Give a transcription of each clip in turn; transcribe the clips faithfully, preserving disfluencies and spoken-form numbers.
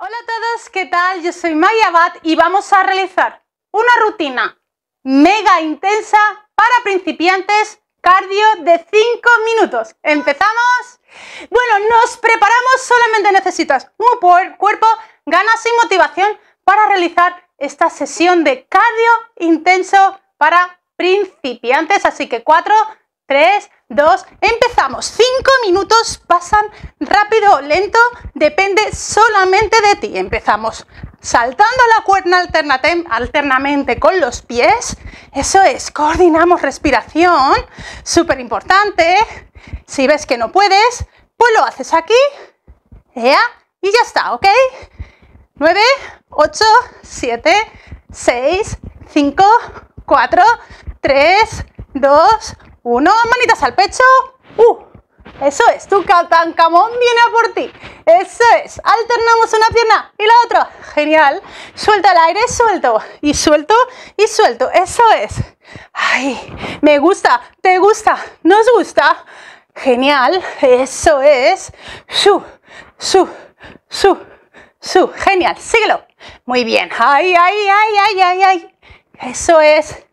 Hola a todos, ¿qué tal? Yo soy Maya Abad y vamos a realizar una rutina mega intensa para principiantes, cardio de cinco minutos. ¿Empezamos? Bueno, nos preparamos, solamente necesitas un cuerpo, ganas y motivación para realizar esta sesión de cardio intenso para principiantes. Así que cuatro, tres, dos, empezamos. cinco minutos pasan rápido o lento, depende solamente de ti. Empezamos saltando la cuerda alternamente con los pies. Eso es, coordinamos respiración, súper importante. Si ves que no puedes, pues lo haces aquí, ¿ya? Y ya está, ¿ok? nueve, ocho, siete, seis, cinco, cuatro, tres, dos, uno, manitas al pecho. Uh, eso es, tu Tutankamón viene a por ti. Eso es, alternamos una pierna y la otra. Genial. Suelta el aire, suelto y suelto y suelto. Eso es. Ay, me gusta, te gusta, nos gusta. Genial, eso es. Su, su, su, su. Genial, síguelo. Muy bien. Ay, ay, ay, ay, ay, ay. Eso es.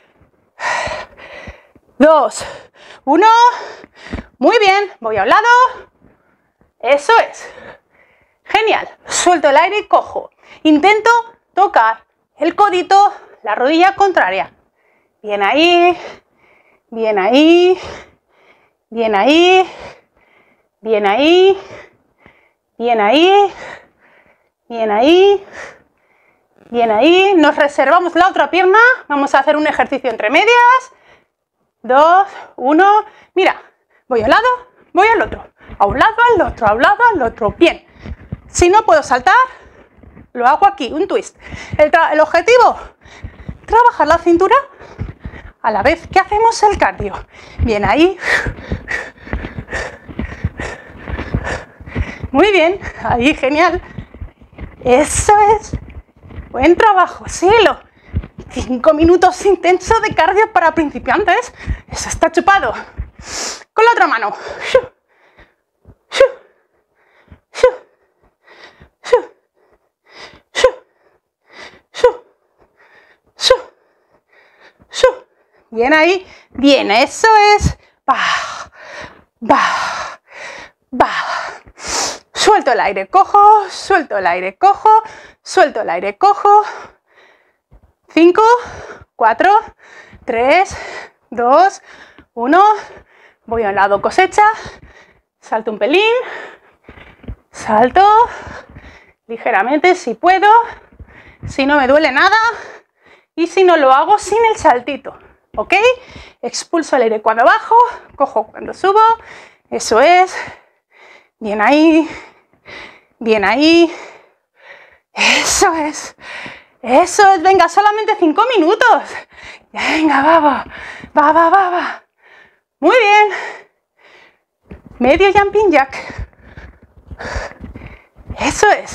Dos, uno, muy bien, voy a un lado, eso es, genial, suelto el aire y cojo, intento tocar el codito, la rodilla contraria, bien ahí, bien ahí, bien ahí, bien ahí, bien ahí, bien ahí, bien ahí, nos reservamos la otra pierna, vamos a hacer un ejercicio entre medias. Dos, uno, mira, voy a un lado, voy al otro, a un lado, al otro, a un lado, al otro, bien. Si no puedo saltar, lo hago aquí, un twist. El, el objetivo, trabajar la cintura a la vez que hacemos el cardio. Bien ahí. Muy bien, ahí, genial. Eso es, buen trabajo, síguelo. Cinco minutos intensos de cardio para principiantes. Eso está chupado. Con la otra mano. Bien ahí. Bien, eso es. Va, va, va. Suelto el aire, cojo. Suelto el aire, cojo. Suelto el aire, cojo. cinco, cuatro, tres, dos, uno, voy a un lado, cosecha, salto un pelín, salto ligeramente si puedo, si no me duele nada y si no lo hago sin el saltito, ¿ok? Expulso el aire cuando bajo, cojo cuando subo, eso es, bien ahí, bien ahí, eso es. Eso es, venga, solamente cinco minutos. Venga, va, va, va, va, va, va. Muy bien. Medio jumping jack. Eso es.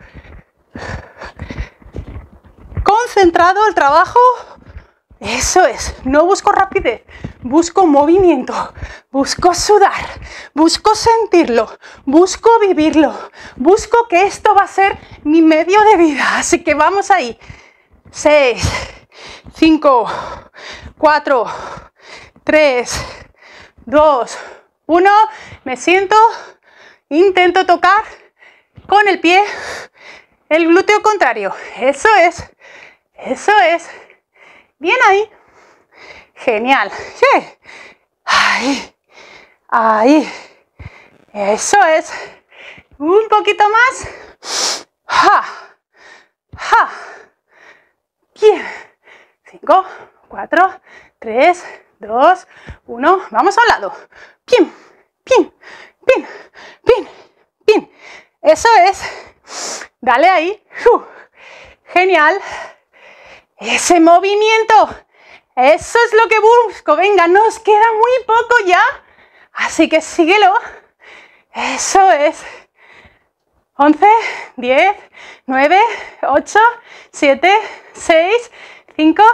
Concentrado el trabajo. Eso es. No busco rapidez, busco movimiento, busco sudar, busco sentirlo, busco vivirlo, busco que esto va a ser mi medio de vida. Así que vamos ahí. seis, cinco, cuatro, tres, dos, uno. Me siento, intento tocar con el pie el glúteo contrario. Eso es, eso es. Bien ahí. Genial. Sí. Ahí. Ahí. Eso es. Un poquito más. Ja. Ja. Bien. Cinco, cuatro, tres, dos, uno. Vamos a un lado. Bien. Bien. Bien. Bien. Bien. Eso es. Dale ahí. Uh. Genial. Ese movimiento, eso es lo que busco. Venga, nos queda muy poco ya, así que síguelo. Eso es. once, diez, nueve, ocho, siete, seis, cinco,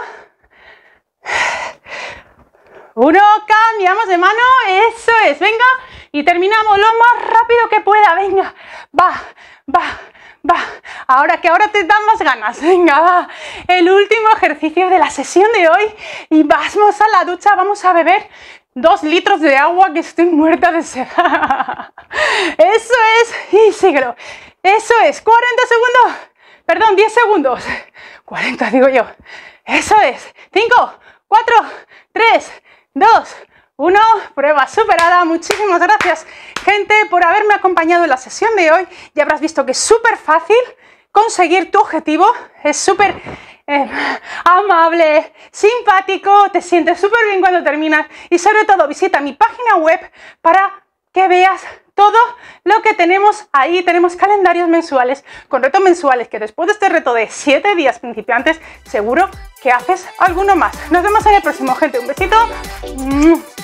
uno. Cambiamos de mano. Eso es. Venga, y terminamos lo más rápido que pueda. Venga, va, va, Va, ahora que ahora te dan más ganas. Venga, va. El último ejercicio de la sesión de hoy. Y vamos a la ducha, vamos a beber dos litros de agua que estoy muerta de sed. Eso es. Y síguelo. Eso es. cuarenta segundos. Perdón, diez segundos. cuarenta digo yo. Eso es. cinco, cuatro, tres, dos, uno. Prueba superada. Muchísimas gracias, gente, por haberme acompañado en la sesión de hoy. Ya habrás visto que es súper fácil conseguir tu objetivo. Es súper eh, amable, simpático, te sientes súper bien cuando terminas. Y sobre todo visita mi página web para que veas todo lo que tenemos ahí. Tenemos calendarios mensuales con retos mensuales, que después de este reto de siete días principiantes seguro que haces alguno más. Nos vemos en el próximo, gente. Un besito.